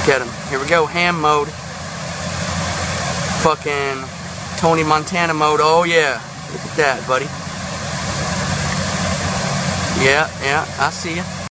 Look at him. Here we go. Ham mode. Fucking Tony Montana mode. Oh yeah. Look at that, buddy. Yeah, I see ya.